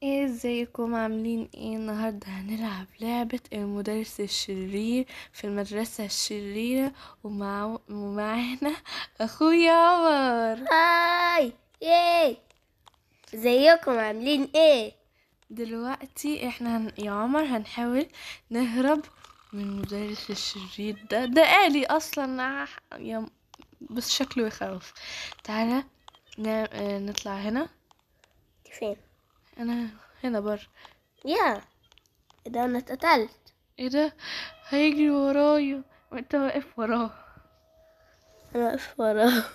ايه ازيكم عاملين ايه؟ النهارده هنلعب لعبة المدرس الشرير في المدرسة الشريرة ومعانا اخويا عمر. هاي. ياي. ازيكم عاملين ايه؟ دلوقتي احنا يا عمر هنحاول نهرب من المدرس الشرير ده آلي اصلا بس شكله يخوف. تعالى نطلع هنا. فين؟ انا هنا بره. يا اذا انا اتقتلت. ايه ده؟ هيجري ورايا وانت واقف وراه. انا واقف وراه.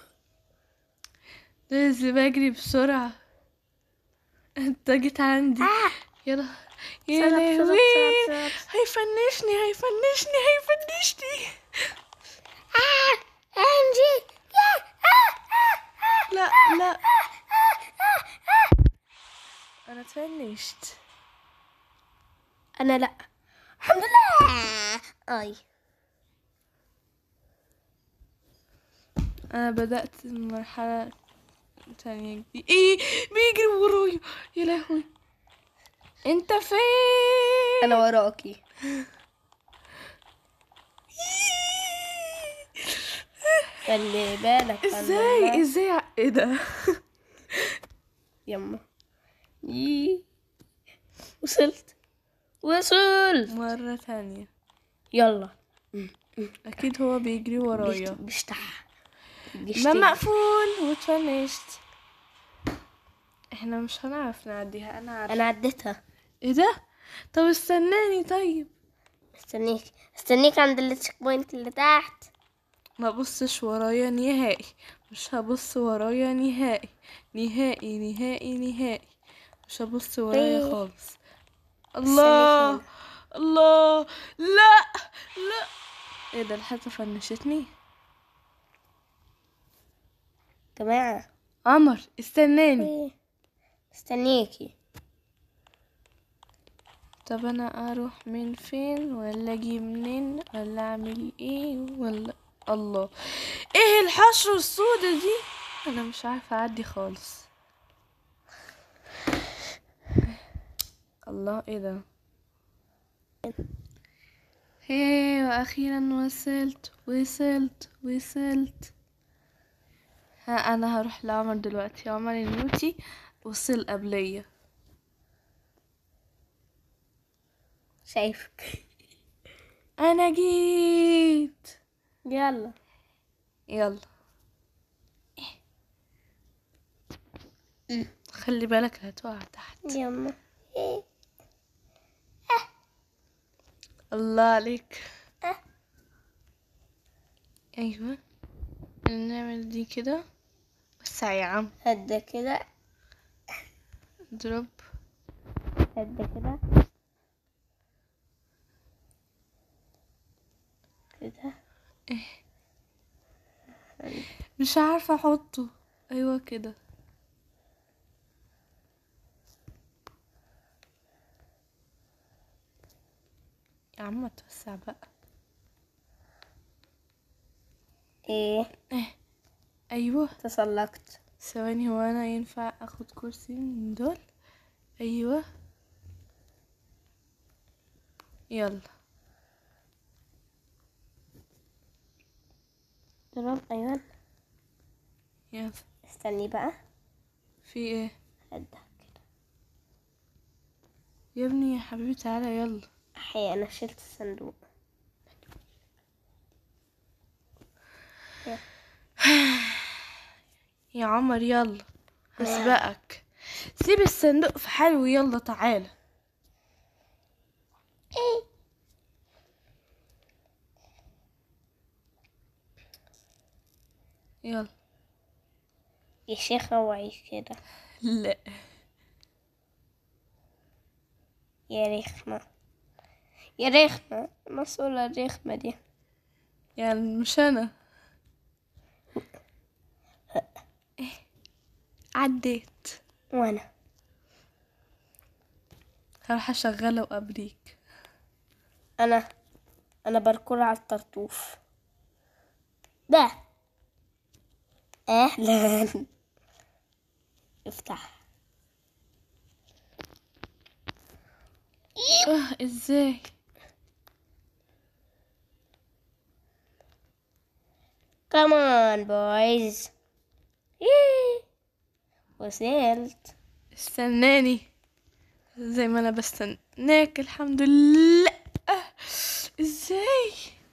لازم اجري بسرعة. انت جيت عندي. آه. يلا. يا بسرعة بسرعة لهوي، بسرعة بسرعة بسرعة. هيفنشني. آه. انجي. يا. لا لا، انا اتفنشت. انا لا، الحمد لله. اي انا بدأت مرحلة تانية جديدة. ايه؟ بيجري ورايا. يا لهوي، انت فين؟ انا وراكي. خلي بالك ازاي ايه ده؟ يما. وصلت. مرة تانية. يلا. اكيد هو بيجري ورايا. بيشتح. ما مقفول واتفنشت. احنا مش هنعرف نعديها، انا عارفه. انا عديتها. ايه ده؟ طب استناني طيب. استنيك عند التشيك بوينت اللي تحت. ما بصش ورايا نهائي. مش هبص ورايا نهائي. نهائي. مش هبص ورايا إيه. خالص. استنيك الله هنا. الله. لا لا. ايه ده؟ الحيطة فنشتني. جماعة. عمر استناني. إيه. استنيكي. طب انا اروح من فين ولا اجي منين ولا اعمل ايه ولا الله؟ ايه الحشرة السوداء دي؟ انا مش عارفة اعدي خالص. الله، ايه ده؟ هي واخيرا وصلت. ها، انا هروح لعمر دلوقتي. عمر النوتي وصل قبلية. شايفك. انا جيت. يلا. خلي بالك هتقع تحت. يما. إيه. الله عليك. أه. ايوه، نعمل دي كده. بس يا عم هدا كده. اضرب. هدا كده. كده. مش عارفة احطه. ايوه كده. يا عم توسع بقى. ايه. ايوه تسلقت. ثواني، هو انا ينفع اخد كرسي من دول؟ ايوه. يلا. ضرب. ايوه. يلا. استني بقى. في ايه هدا كده. يا ابني؟ يا حبيبي تعالى يلا. احيي، انا شلت الصندوق. يا عمر يلا، هسبقك. سيب الصندوق في حاله ويلا تعالى. ايه. يلا. يا شيخة اوعي كده. لا. يا رخمة مسؤولة الرخمة دي. يعني مش انا. عديت. وانا هروح اشغله وابريك. انا بركل على الطرطوف ده. اهلا. افتح. ازاي؟ Come on boys. وصلت. استناني زي ما انا بستناك. الحمد لله. ازاي؟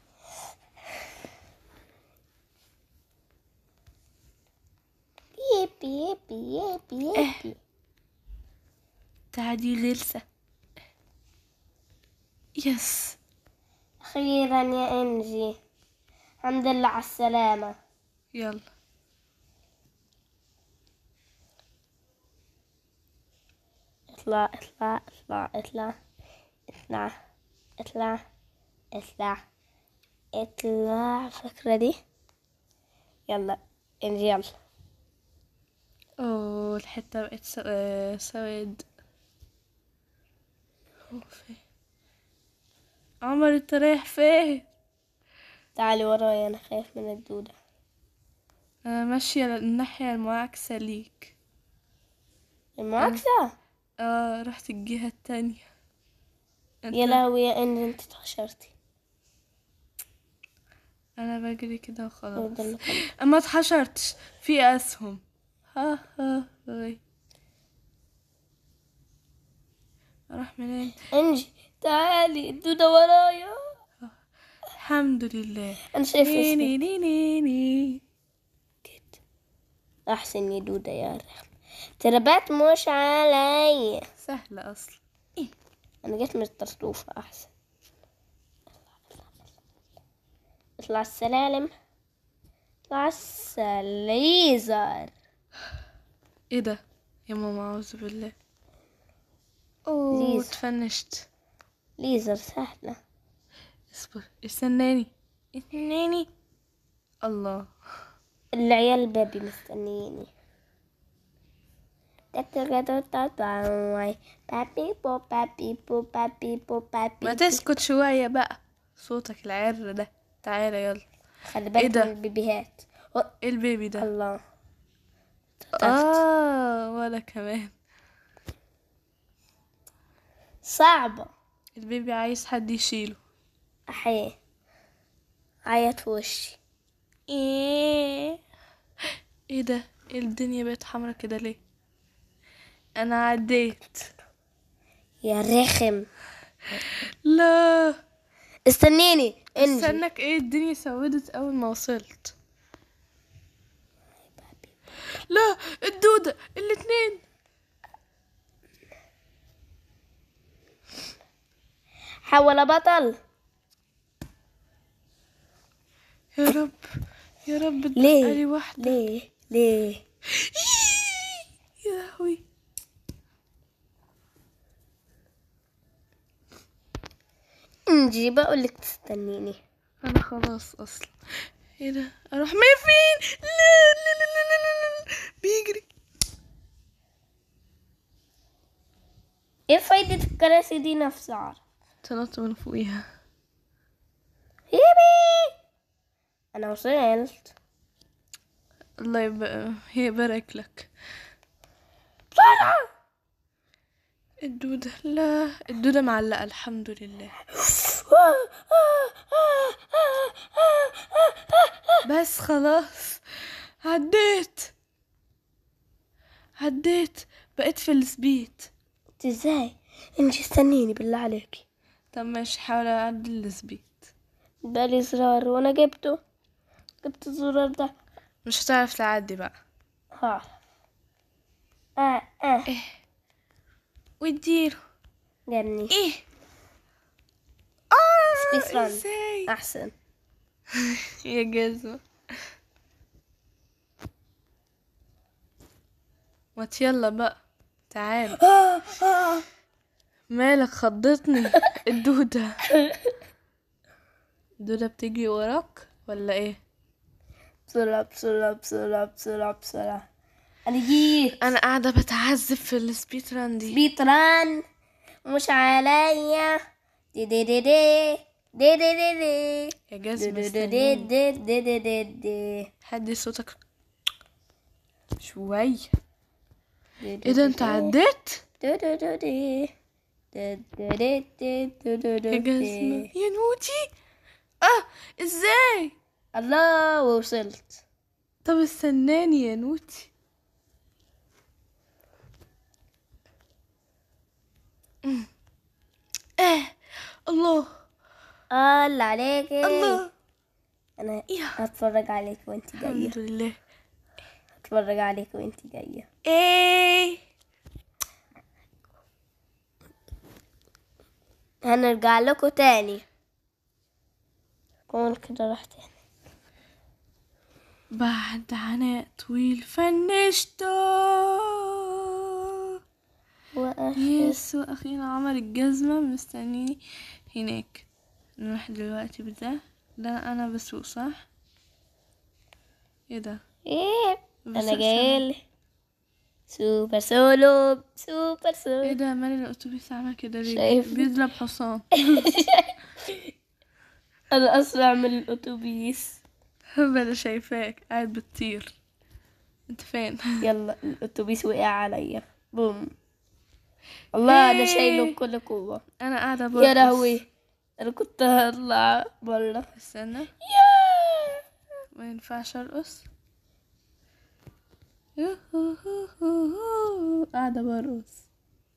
يبي. تعدي غلسة. يس. أخيرا يا إنجي، الحمد لله على السلامة. يلا. اطلع اطلع اطلع اطلع اطلع اطلع اطلع اطلع. فكرة دي. يلا إنجي يلا. اوه الحتة بقت سواد. عمر انت رايح فين؟ تعالي ورايا، أنا خايف من الدودة. انا ماشية الناحية المعاكسة ليك. المعاكسة. رحت الجهة التانية. يا لهوي يا إنجي، انت اتحشرتي. انا بجري كده وخلاص. ده اللي كان. اما اتحشرتش في اسهم. ها ها هاي. اروح منين؟ إنجي تعالي، الدودة ورايا. الحمد لله. أنا شايف ني اسمك. ني ني ني ني. أحسن يا دودة يا رحم، تربات مش علي. سهلة اصلا. أنا جيت من الطرطوفة أحسن. اطلع السلالم، اطلع الليزر. ايه ده يا ماما؟ اعوذ بالله. اوه ليزر. اتفنشت. ليزر سهلة. اصبر استناني. استناني. الله. العيال البابي مستنيني. ما تسكت شوية بقى، صوتك العر ده. تعالى يلا. خلي ايه بالك ده؟ من البيبيهات. ايه البيبي ده؟ الله. اتقتلت. ولا كمان. صعبة. البيبي عايز حد يشيله. أحيه. عيط في وشي. ايه ده؟ إيه الدنيا بقت حمرا كده ليه؟ انا عديت. يا رخم. لا استنيني انجي. استنك. ايه الدنيا سودت اول ما وصلت. لا الدودة الاتنين. حول بطل. يا رب يا رب ليه تبقى لي واحدة. ليه يا لهوي. انجي بقولك تستنيني. انا خلاص اصلا. ايه ده؟ اروح مين فين؟ لا لا لا لا لا لا لا. بيجري. ايه فايدة الكراسي دي؟ نفس عارف. تنط من فوقيها. يبي. انا وصلت. الله يبارك لك. بسرعة. الدودة. لا الدودة معلقة الحمد لله. بس خلاص عديت بقيت في السبيت. ازاي؟ انجي استنيني بالله عليكي. طب ماشي حاول اعدي السبيت. بالي زرار وانا جبت الزرار ده. مش هتعرف تعدي بقى. هعرف. ايه واديله. جني. ايه سبيس ران. ازاي؟ احسن. يا جزمة. ما يلا بقى تعال. مالك خضتني الدودة. الدودة بتجري وراك ولا ايه؟ بسرعة. انا جيت. انا قاعدة بتعذب في السبيد ران دي. سبيت ران مش عليا. دي يا جزمة دي استناني. حدي صوتك شوية. ايه ده انت عديت؟ يا جزمة يا نوتي. ازاي؟ الله وصلت. طب استناني يا نوتي. الله الله عليكي. الله. انا يا هتفرج عليك وانت جاية. الحمد لله. هتفرج عليك وانت جاية. ايه هنرجع لكم تاني. كون كده راح تاني. بعد عناء طويل فنشته. يس واخيرا عمل الجزمة. مستنيني هناك. نروح دلوقتي بده. لا انا بسوق صح. ايه ده؟ ايه انا بسوق جايلي. سوبر سولو سوبر ايه سولو. ده؟ مال الاتوبيس عمل كده ليه؟ شايف؟ بيضرب حصان. انا اسرع من الاتوبيس. بلا شايفاك قاعد بتطير. انت فين؟ يلا الاتوبيس وقع عليا. بوم. الله انا شايله بكل قوة. انا قاعده برقص. يا لهوي انا كنت هطلع برا. استنى ما ينفعش ارقص. قاعده برقص.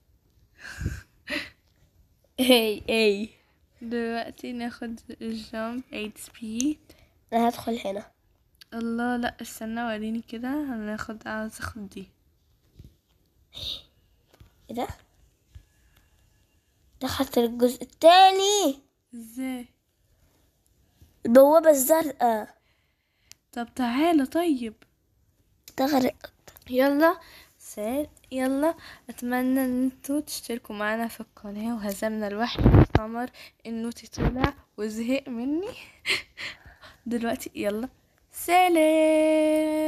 اي دلوقتي ناخد الجامب 8 سبيد. انا هدخل هنا. الله لا استنى وريني كده. هناخد عاوز اخد دي. ايه ده؟ دخلت الجزء التاني. ازاي؟ البوابة الزرقاء. طب تعالى طيب. تغرق. يلا يلا اتمنى ان انتوا تشتركوا معنا في القناة. وهزمنا الوحش عمر. النوتي طلع وزهق مني. دلوقتي يلا سلام.